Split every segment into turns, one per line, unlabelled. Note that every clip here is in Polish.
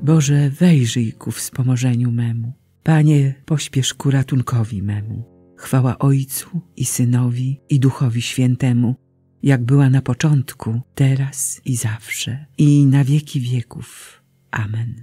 Boże, wejrzyj ku wspomożeniu memu. Panie, pośpiesz ku ratunkowi memu. Chwała Ojcu i Synowi i Duchowi Świętemu, jak była na początku, teraz i zawsze, i na wieki wieków. Amen.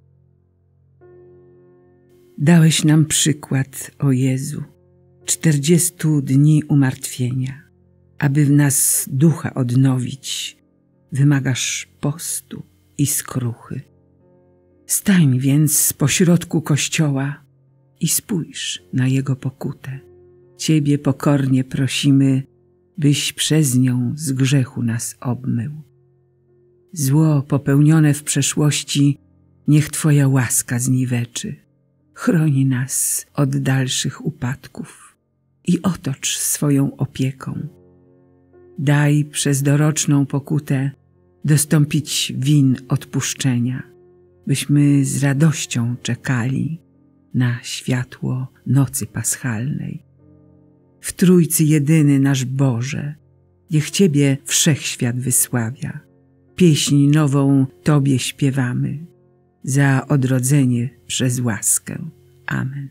Dałeś nam przykład, o Jezu, 40 dni umartwienia. Aby w nas ducha odnowić, wymagasz postu i skruchy. Stań więc pośrodku Kościoła i spójrz na Jego pokutę. Ciebie pokornie prosimy, byś przez nią z grzechu nas obmył. Zło popełnione w przeszłości niech Twoja łaska zniweczy. Chroni nas od dalszych upadków i otocz swoją opieką. Daj przez doroczną pokutę dostąpić win odpuszczenia, byśmy z radością czekali na światło nocy paschalnej. W Trójcy jedyny nasz Boże, niech Ciebie wszechświat wysławia. Pieśń nową Tobie śpiewamy, za odrodzenie przez łaskę. Amen.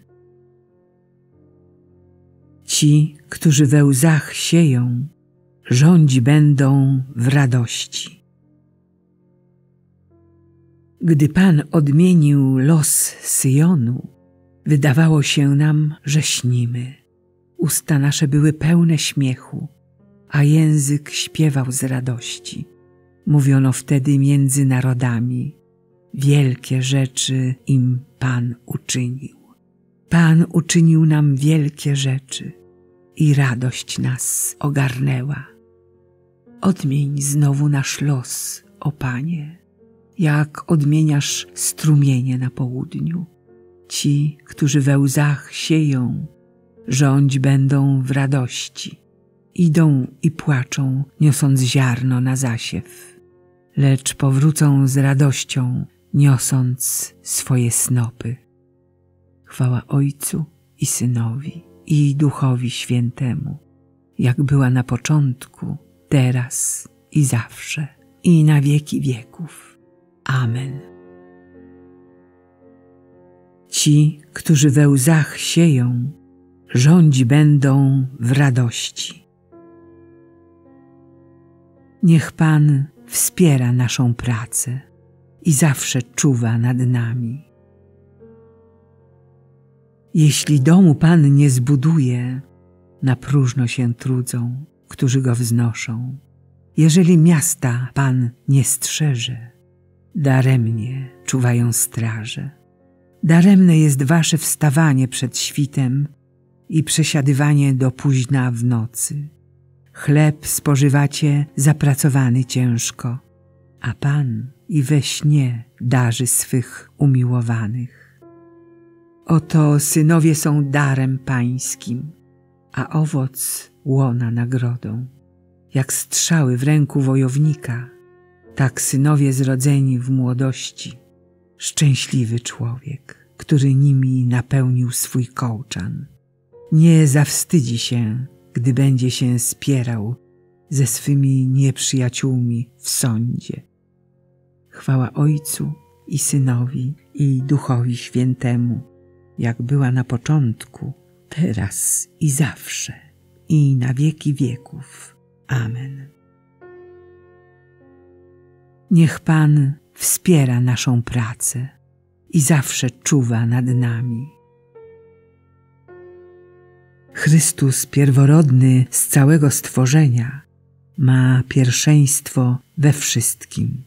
Ci, którzy we łzach sieją, rządzi będą w radości. Gdy Pan odmienił los Syjonu, wydawało się nam, że śnimy. Usta nasze były pełne śmiechu, a język śpiewał z radości. Mówiono wtedy między narodami: wielkie rzeczy im Pan uczynił. Pan uczynił nam wielkie rzeczy i radość nas ogarnęła. Odmień znowu nasz los, o Panie, jak odmieniasz strumienie na południu. Ci, którzy we łzach sieją, rządź będą w radości. Idą i płaczą, niosąc ziarno na zasiew, lecz powrócą z radością, niosąc swoje snopy. Chwała Ojcu i Synowi i Duchowi Świętemu, jak była na początku, teraz i zawsze, i na wieki wieków. Amen. Ci, którzy we łzach sieją, rządzi będą w radości. Niech Pan wspiera naszą pracę i zawsze czuwa nad nami. Jeśli domu Pan nie zbuduje, na próżno się trudzą, którzy go wznoszą. Jeżeli miasta Pan nie strzeże, daremnie czuwają straże. Daremne jest wasze wstawanie przed świtem i przesiadywanie do późna w nocy. Chleb spożywacie zapracowany ciężko, a Pan i we śnie darzy swych umiłowanych. Oto synowie są darem Pańskim, a owoc łona nagrodą. Jak strzały w ręku wojownika, tak synowie zrodzeni w młodości. Szczęśliwy człowiek, który nimi napełnił swój kołczan. Nie zawstydzi się, gdy będzie się spierał ze swymi nieprzyjaciółmi w sądzie. Chwała Ojcu i Synowi i Duchowi Świętemu, jak była na początku, teraz i zawsze, i na wieki wieków. Amen. Niech Pan wspiera naszą pracę i zawsze czuwa nad nami. Chrystus pierworodny z całego stworzenia ma pierwszeństwo we wszystkim.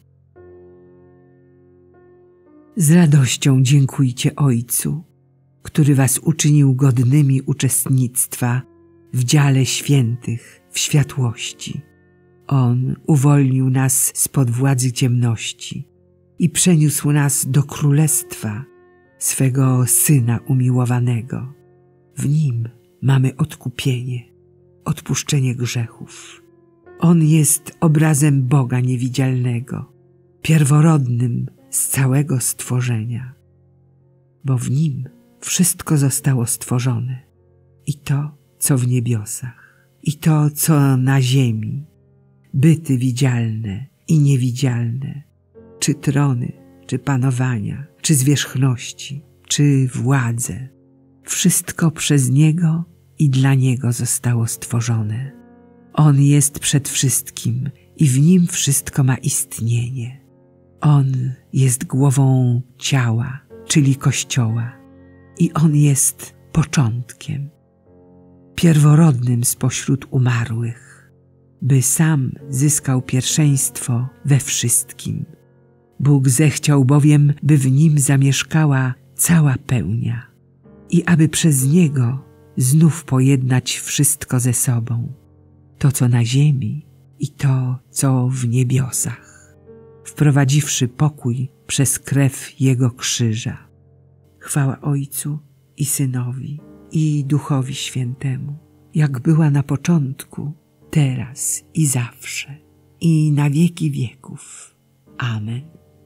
Z radością dziękujcie Ojcu, który was uczynił godnymi uczestnictwa w dziale świętych w światłości. On uwolnił nas spod władzy ciemności i przeniósł nas do królestwa swego Syna umiłowanego. W Nim mamy odkupienie, odpuszczenie grzechów. On jest obrazem Boga niewidzialnego, pierworodnym z całego stworzenia, bo w Nim wszystko zostało stworzone, i to, co w niebiosach, i to, co na ziemi, byty widzialne i niewidzialne, czy trony, czy panowania, czy zwierzchności, czy władzę. Wszystko przez Niego i dla Niego zostało stworzone. On jest przed wszystkim i w Nim wszystko ma istnienie. On jest głową ciała, czyli Kościoła, i On jest początkiem, pierworodnym spośród umarłych, by sam zyskał pierwszeństwo we wszystkim. Bóg zechciał bowiem, by w Nim zamieszkała cała pełnia i aby przez Niego znów pojednać wszystko ze sobą, to co na ziemi i to co w niebiosach, wprowadziwszy pokój przez krew Jego krzyża. Chwała Ojcu i Synowi i Duchowi Świętemu, jak była na początku, teraz i zawsze, i na wieki wieków. Amen.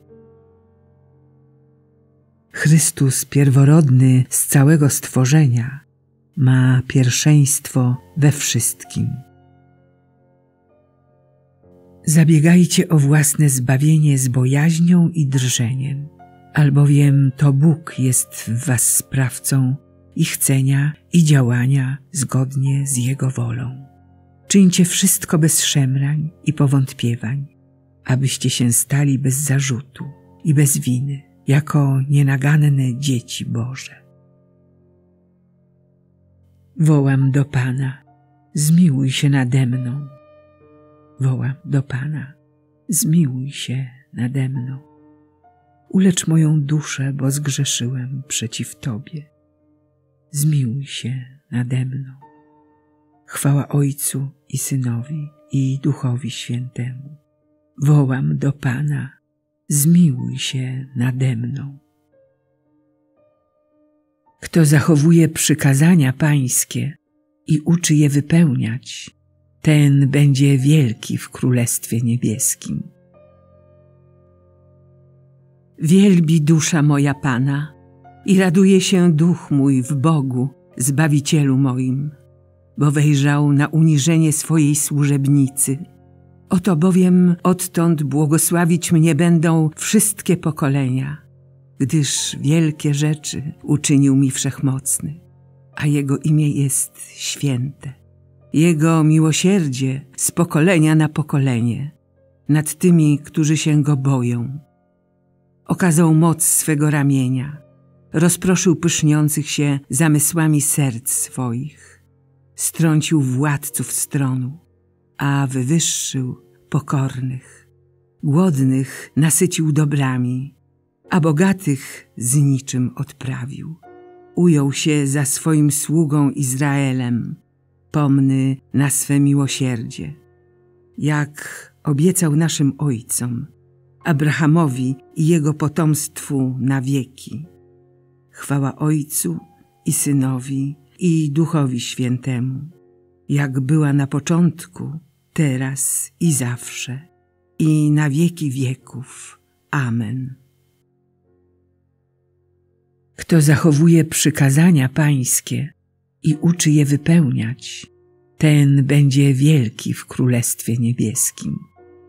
Chrystus pierworodny z całego stworzenia ma pierwszeństwo we wszystkim. Zabiegajcie o własne zbawienie z bojaźnią i drżeniem, albowiem to Bóg jest w was sprawcą i chcenia, i działania zgodnie z Jego wolą. Czyńcie wszystko bez szemrań i powątpiewań, abyście się stali bez zarzutu i bez winy, jako nienaganne dzieci Boże. Wołam do Pana, zmiłuj się nade mną. Wołam do Pana, zmiłuj się nade mną. Ulecz moją duszę, bo zgrzeszyłem przeciw Tobie. Zmiłuj się nade mną. Chwała Ojcu i Synowi i Duchowi Świętemu. Wołam do Pana, zmiłuj się nade mną. Kto zachowuje przykazania Pańskie i uczy je wypełniać, ten będzie wielki w Królestwie Niebieskim. Wielbi dusza moja Pana i raduje się duch mój w Bogu, Zbawicielu moim, bo wejrzał na uniżenie swojej służebnicy. Oto bowiem odtąd błogosławić mnie będą wszystkie pokolenia, gdyż wielkie rzeczy uczynił mi Wszechmocny, a Jego imię jest święte. Jego miłosierdzie z pokolenia na pokolenie nad tymi, którzy się Go boją. Okazał moc swego ramienia, rozproszył pyszniących się zamysłami serc swoich, strącił władców stronu, a wywyższył pokornych. Głodnych nasycił dobrami, a bogatych z niczym odprawił. Ujął się za swoim sługą Izraelem, pomny na swe miłosierdzie, jak obiecał naszym ojcom, Abrahamowi i jego potomstwu na wieki. Chwała Ojcu i Synowi i Duchowi Świętemu, jak była na początku, teraz i zawsze, i na wieki wieków. Amen. Kto zachowuje przykazania Pańskie i uczy je wypełniać, ten będzie wielki w Królestwie Niebieskim.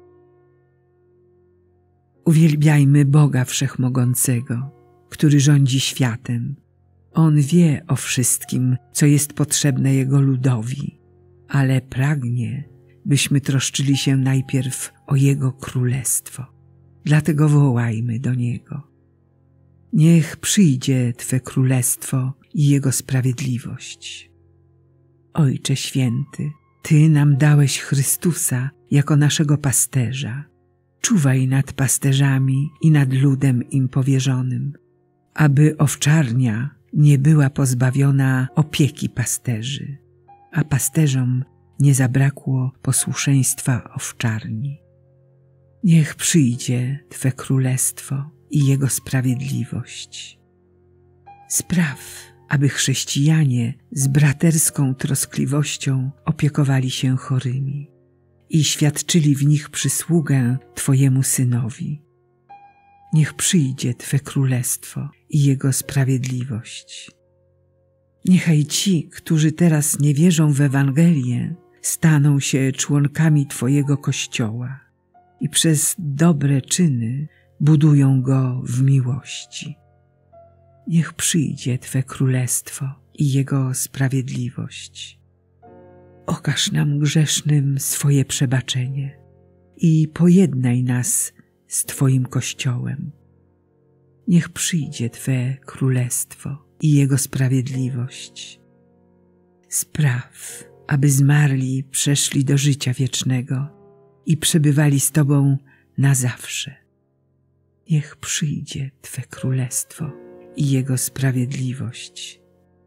Uwielbiajmy Boga Wszechmogącego, który rządzi światem. On wie o wszystkim, co jest potrzebne Jego ludowi, ale pragnie, byśmy troszczyli się najpierw o Jego Królestwo. Dlatego wołajmy do Niego. Niech przyjdzie Twe Królestwo i Jego sprawiedliwość. Ojcze Święty, Ty nam dałeś Chrystusa jako naszego pasterza. Czuwaj nad pasterzami i nad ludem im powierzonym, aby owczarnia nie była pozbawiona opieki pasterzy, a pasterzom nie zabrakło posłuszeństwa owczarni. Niech przyjdzie Twe Królestwo i Jego sprawiedliwość. Spraw, aby chrześcijanie z braterską troskliwością opiekowali się chorymi i świadczyli w nich przysługę Twojemu Synowi. Niech przyjdzie Twe Królestwo i Jego sprawiedliwość. Niechaj ci, którzy teraz nie wierzą w Ewangelię, staną się członkami Twojego Kościoła i przez dobre czyny budują go w miłości. Niech przyjdzie Twe królestwo i Jego sprawiedliwość. Okaż nam grzesznym swoje przebaczenie i pojednaj nas z Twoim Kościołem. Niech przyjdzie Twe królestwo i Jego sprawiedliwość. Spraw, aby zmarli przeszli do życia wiecznego i przebywali z Tobą na zawsze. Niech przyjdzie Twe królestwo i Jego sprawiedliwość.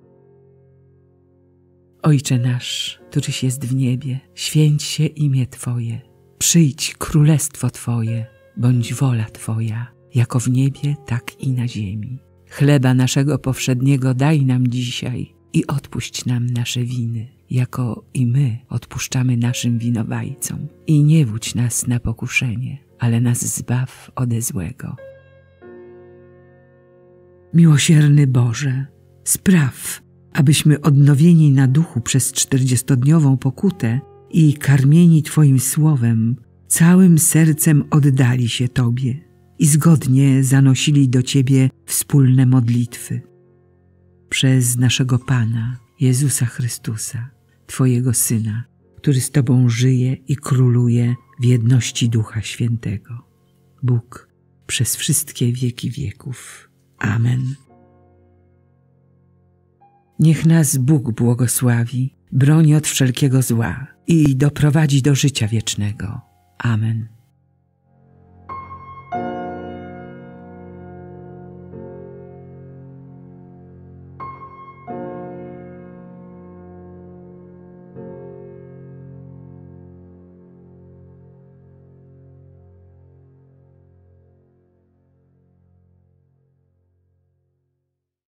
Ojcze nasz, któryś jest w niebie, święć się imię Twoje. Przyjdź królestwo Twoje, bądź wola Twoja, jako w niebie, tak i na ziemi. Chleba naszego powszedniego daj nam dzisiaj i odpuść nam nasze winy, jako i my odpuszczamy naszym winowajcom. I nie wódź nas na pokuszenie, ale nas zbaw ode złego. Miłosierny Boże, spraw, abyśmy odnowieni na duchu przez 40-dniową pokutę i karmieni Twoim słowem, całym sercem oddali się Tobie i zgodnie zanosili do Ciebie wspólne modlitwy. Przez naszego Pana, Jezusa Chrystusa, Twojego Syna, który z Tobą żyje i króluje w jedności Ducha Świętego. Bóg przez wszystkie wieki wieków. Amen. Niech nas Bóg błogosławi, broni od wszelkiego zła i doprowadzi do życia wiecznego. Amen.